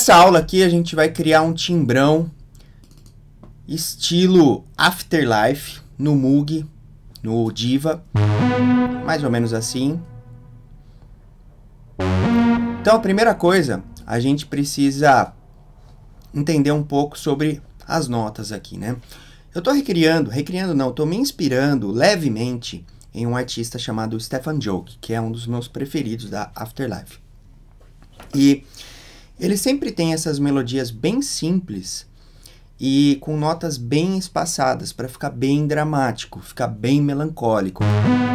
Nessa aula aqui a gente vai criar um timbrão estilo Afterlife no Moog, no Diva, mais ou menos assim. Então a primeira coisa, a gente precisa entender um pouco sobre as notas aqui, né? Eu tô tô me inspirando levemente em um artista chamado Stefan Joch, que é um dos meus preferidos da Afterlife. E ele sempre tem essas melodias bem simples e com notas bem espaçadas, para ficar bem dramático, ficar bem melancólico.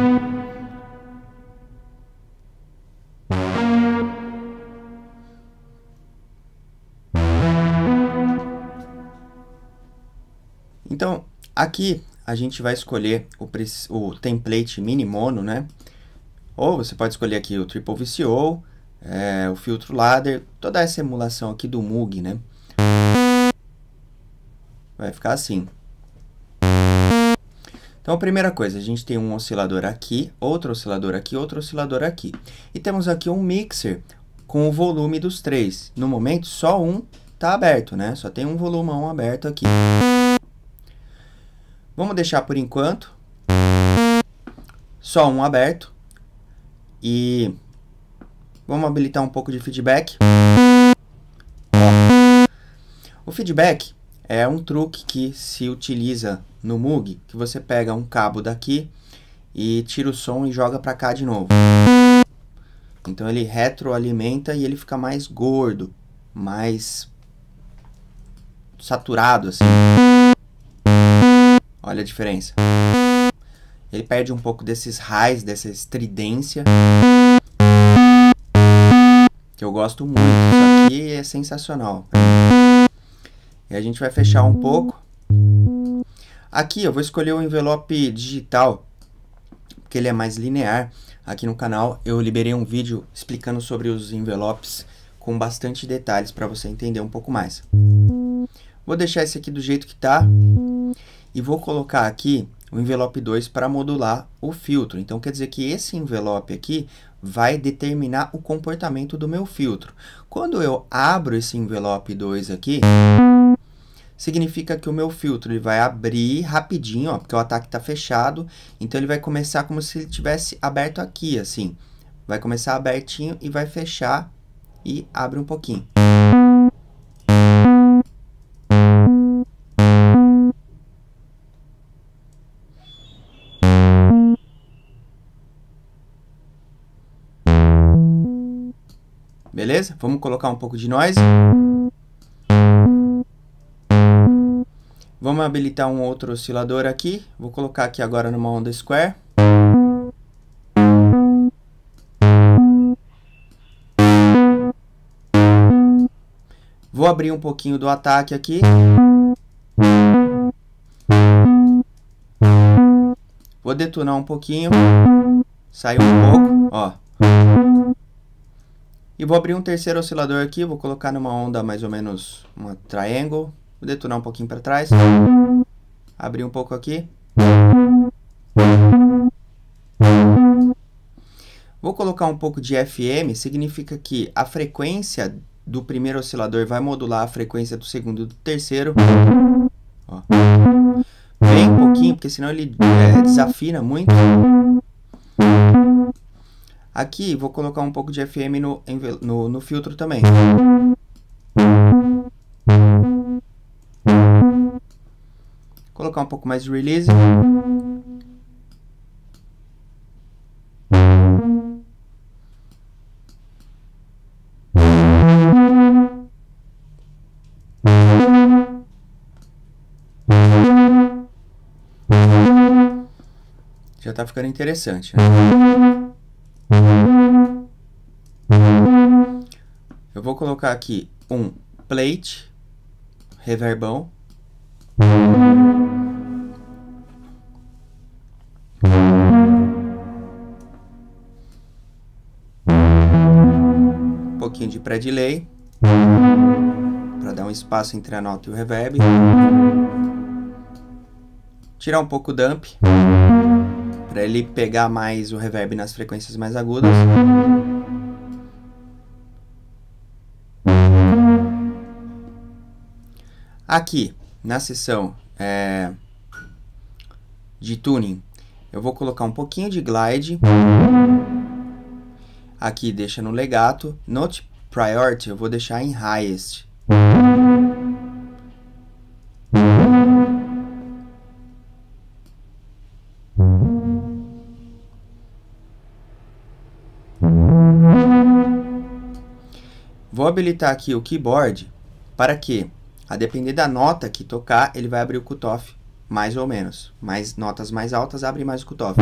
Então, aqui a gente vai escolher o template mini mono, né? Ou você pode escolher aqui o Triple VCO, o filtro ladder, toda essa emulação aqui do Moog, né? Vai ficar assim. Então, a primeira coisa, a gente tem um oscilador aqui, outro oscilador aqui, outro oscilador aqui. E temos aqui um mixer com o volume dos três. No momento, só um está aberto, né? Só tem um volumão aberto aqui. Vamos deixar por enquanto só um aberto. E vamos habilitar um pouco de feedback. Ó. O feedback é um truque que se utiliza no Moog, que você pega um cabo daqui e tira o som e joga para cá de novo. Então ele retroalimenta e ele fica mais gordo, mais saturado assim. Olha a diferença. Ele perde um pouco desses highs, dessa estridência, que eu gosto muito. Isso aqui é sensacional. E a gente vai fechar um pouco. Aqui eu vou escolher o envelope digital, porque ele é mais linear. Aqui no canal eu liberei um vídeo explicando sobre os envelopes com bastante detalhes para você entender um pouco mais. Vou deixar esse aqui do jeito que está e vou colocar aqui o envelope 2 para modular o filtro. Então quer dizer que esse envelope aqui vai determinar o comportamento do meu filtro. Quando eu abro esse envelope 2 aqui, significa que o meu filtro ele vai abrir rapidinho, ó, porque o ataque está fechado. Então ele vai começar como se ele tivesse aberto aqui, assim. Vai começar abertinho e vai fechar e abre um pouquinho. Beleza? Vamos colocar um pouco de noise. Vamos habilitar um outro oscilador aqui. Vou colocar aqui agora numa onda square. Vou abrir um pouquinho do ataque aqui. Vou detonar um pouquinho. Sair um pouco, ó. E vou abrir um terceiro oscilador aqui, vou colocar numa onda mais ou menos uma triangle. Vou detonar um pouquinho para trás. Abrir um pouco aqui. Vou colocar um pouco de FM, significa que a frequência do primeiro oscilador vai modular a frequência do segundo e do terceiro. Ó. Bem pouquinho, porque senão ele desafina muito. Aqui, vou colocar um pouco de FM no filtro também. Colocar um pouco mais de release. Já tá ficando interessante, né? Eu vou colocar aqui um plate, reverbão. Um pouquinho de pré-delay, para dar um espaço entre a nota e o reverb. Tirar um pouco o dump, para ele pegar mais o reverb nas frequências mais agudas. Aqui, na seção de tuning, eu vou colocar um pouquinho de glide. Aqui deixa no legato. Note priority eu vou deixar em highest. Vou habilitar aqui o keyboard para que, a depender da nota que tocar, ele vai abrir o cutoff mais ou menos. Notas mais altas abrem mais o cutoff.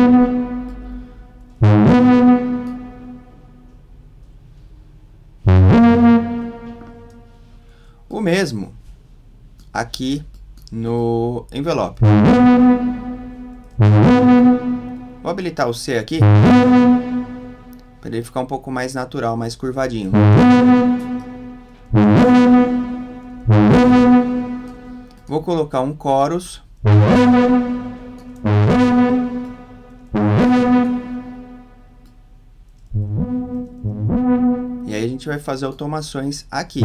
O mesmo aqui no envelope. Vou habilitar o C aqui, para ele ficar um pouco mais natural, mais curvadinho. Vou colocar um chorus. E aí a gente vai fazer automações aqui.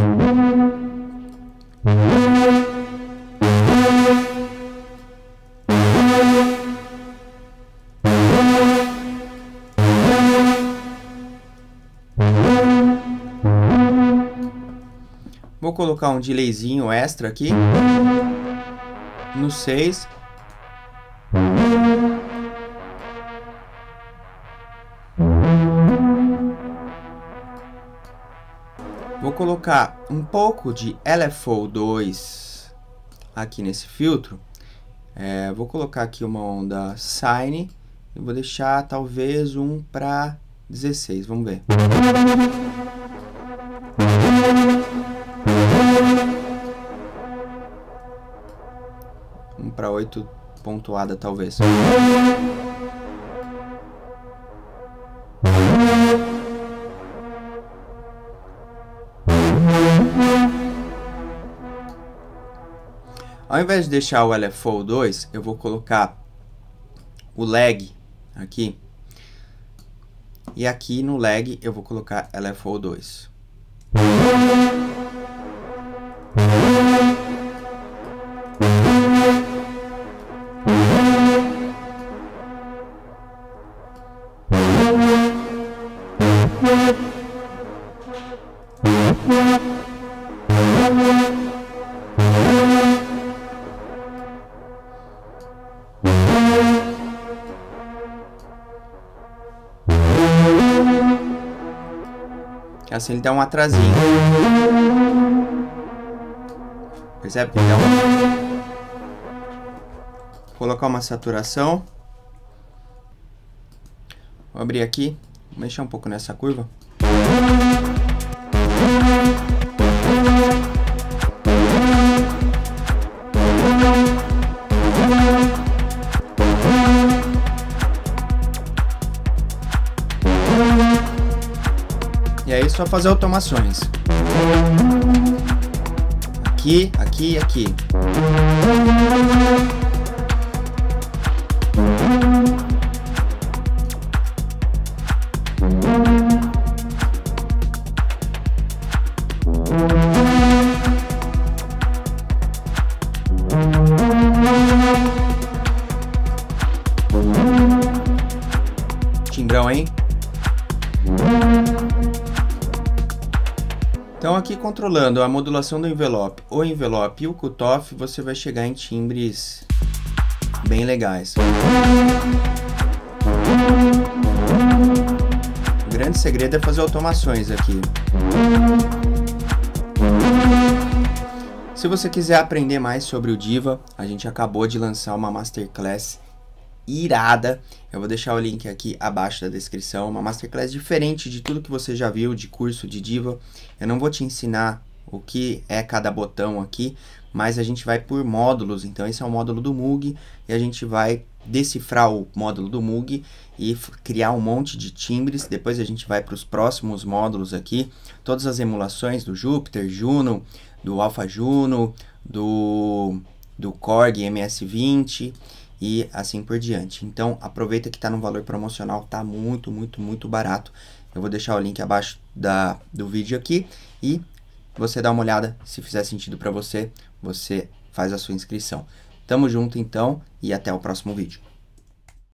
Vou colocar um delayzinho extra aqui, no 6. Vou colocar um pouco de LFO2 aqui nesse filtro. Vou colocar aqui uma onda sine e vou deixar talvez um para 16, vamos ver. Um para 8 pontuada, talvez. Ao invés de deixar o LFO2, eu vou colocar o lag aqui. E aqui no lag eu vou colocar LFO2. Assim ele dá um atrasinho. Percebe que ele dá um... Vou colocar uma saturação. Vou abrir aqui, mexer um pouco nessa curva. E aí é só fazer automações. Aqui, aqui e aqui. Timbrão, hein? Então aqui controlando a modulação do envelope, o envelope e o cutoff, você vai chegar em timbres bem legais. O grande segredo é fazer automações aqui. Se você quiser aprender mais sobre o Diva, a gente acabou de lançar uma Masterclass irada. Eu vou deixar o link aqui abaixo da descrição. Uma Masterclass diferente de tudo que você já viu de curso de Diva. Eu não vou te ensinar o que é cada botão aqui, mas a gente vai por módulos. Então esse é o módulo do Moog e a gente vai decifrar o módulo do Moog e criar um monte de timbres. Depois a gente vai para os próximos módulos aqui. Todas as emulações do Jupiter, Juno, do Alpha Juno, do Korg MS-20 e assim por diante. Então aproveita que está no valor promocional, tá muito barato. Eu vou deixar o link abaixo do vídeo aqui e você dá uma olhada, se fizer sentido para você, você faz a sua inscrição. Tamo junto então e até o próximo vídeo.